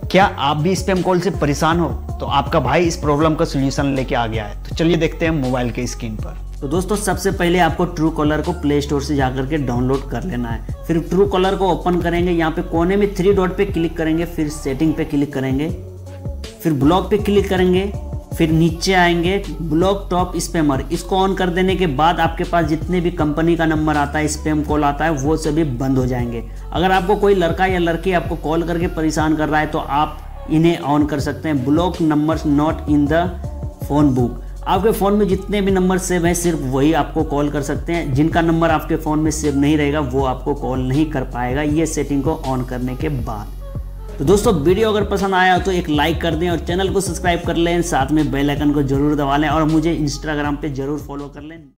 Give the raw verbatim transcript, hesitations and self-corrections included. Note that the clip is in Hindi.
क्या आप भी स्पैम कॉल से परेशान हो? तो आपका भाई इस प्रॉब्लम का सलूशन लेके आ गया है। तो चलिए देखते हैं मोबाइल के स्क्रीन पर। तो दोस्तों सबसे पहले आपको ट्रू कॉलर को प्ले स्टोर से जाकर के डाउनलोड कर लेना है। फिर ट्रू कॉलर को ओपन करेंगे, यहाँ पे कोने में थ्री डॉट पे क्लिक करेंगे, फिर सेटिंग पे क्लिक करेंगे, फिर ब्लॉक पे क्लिक करेंगे, फिर नीचे आएंगे ब्लॉक टॉप स्पैमर। इसको ऑन कर देने के बाद आपके पास जितने भी कंपनी का नंबर आता है, स्पैम कॉल आता है, वो सभी बंद हो जाएंगे। अगर आपको कोई लड़का या लड़की आपको कॉल करके परेशान कर रहा है तो आप इन्हें ऑन कर सकते हैं। Block numbers not in the phone book. आपके फ़ोन में जितने भी नंबर सेव हैं सिर्फ वही आपको कॉल कर सकते हैं। जिनका नंबर आपके फ़ोन में सेव नहीं रहेगा वो आपको कॉल नहीं कर पाएगा, ये सेटिंग को ऑन करने के बाद। तो दोस्तों वीडियो अगर पसंद आया तो एक लाइक कर दें और चैनल को सब्सक्राइब कर लें, साथ में बेल आइकन को जरूर दबा लें और मुझे इंस्टाग्राम पे जरूर फॉलो कर लें।